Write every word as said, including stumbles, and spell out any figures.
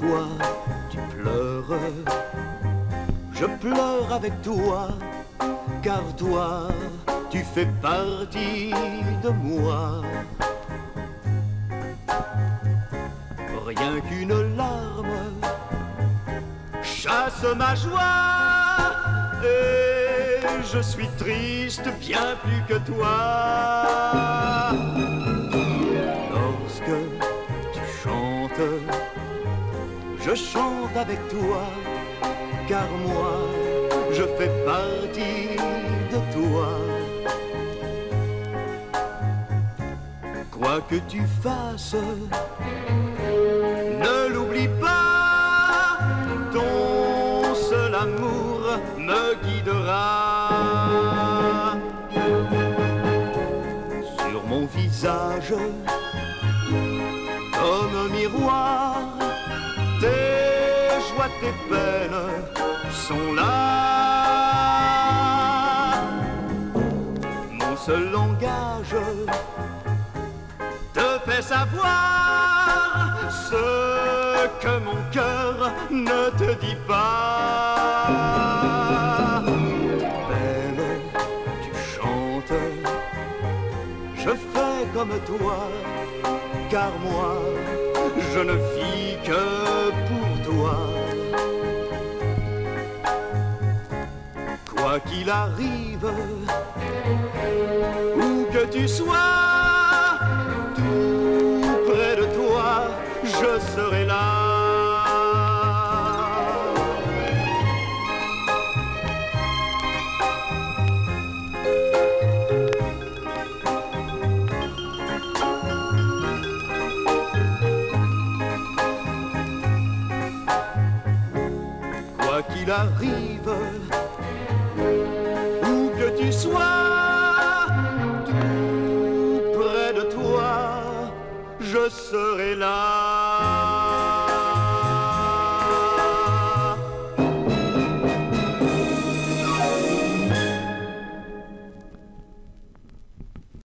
parfois tu pleures, je pleure avec toi, car toi, tu fais partie de moi. Rien qu'une larme chasse ma joie, et je suis triste bien plus que toi. Lorsque tu chantes, je chante avec toi, car moi, je fais partie de toi. Quoi que tu fasses, ne l'oublie pas, ton seul amour me guidera. Sur mon visage, comme un miroir, tes joies, tes peines sont là. Mon seul langage te fait savoir ce que mon cœur ne te dit pas. Tu belle, tu chantes, je fais comme toi, car moi, je ne vis que pour toi. Quoi qu'il arrive, où que tu sois, tout près de toi, je serai là. Quoi qu'il arrive, où que tu sois, tout près de toi, je serai là.